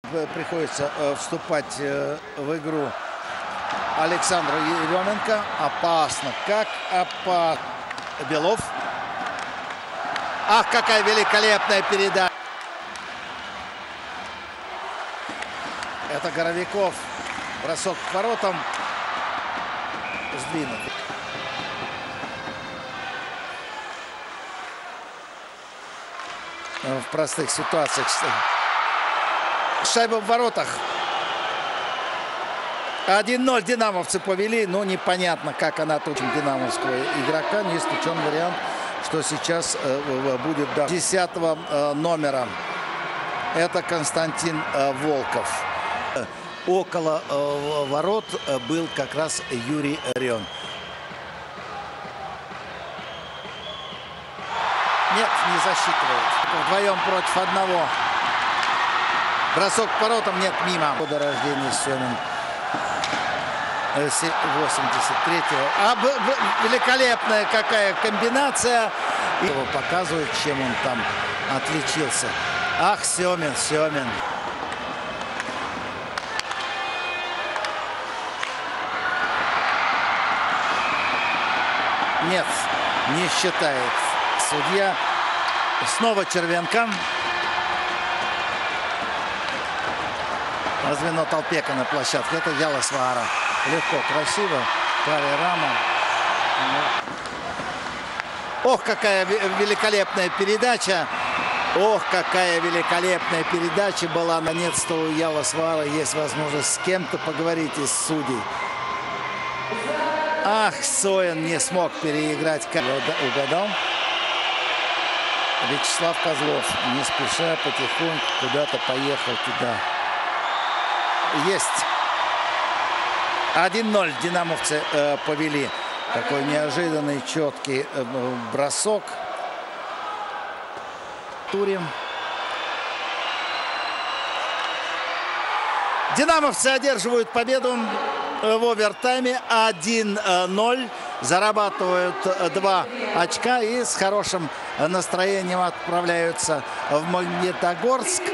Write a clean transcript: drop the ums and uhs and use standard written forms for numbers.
Приходится вступать в игру Александру Еременко. Опасно. Как опасно. Белов. Ах, какая великолепная передача. Это Горовиков. Бросок к воротам. Сдвинут. В простых ситуациях. Шайба в воротах. 1-0 динамовцы повели. Но непонятно, как она тут динамовского игрока. Не исключен вариант, что сейчас будет 10-го номера. Это Константин Волков. Около ворот был как раз Юрий Рен. Нет, не засчитывает. Вдвоем против одного. Бросок к воротам, нет, мимо. Года рождения Семин. 83-го. Великолепная какая комбинация. И его показывает, чем он там отличился. Ах, Семин. Нет, не считает судья. Снова Червенко. Звено Толпека на площадке. Это Ялосвара. Легко, красиво. Правая рама. Ох, какая великолепная передача. Ох, какая великолепная передача была. Наконец-то у Ялосвара есть возможность с кем-то поговорить из судей. Ах, Соин не смог переиграть. Угадал. Вячеслав Козлов, не спеша, потихоньку куда-то поехал туда. Есть. 1-0 динамовцы повели. Такой неожиданный, четкий бросок. Туре. Динамовцы одерживают победу в овертайме 1-0. Зарабатывают 2 очка и с хорошим настроением отправляются в Магнитогорск.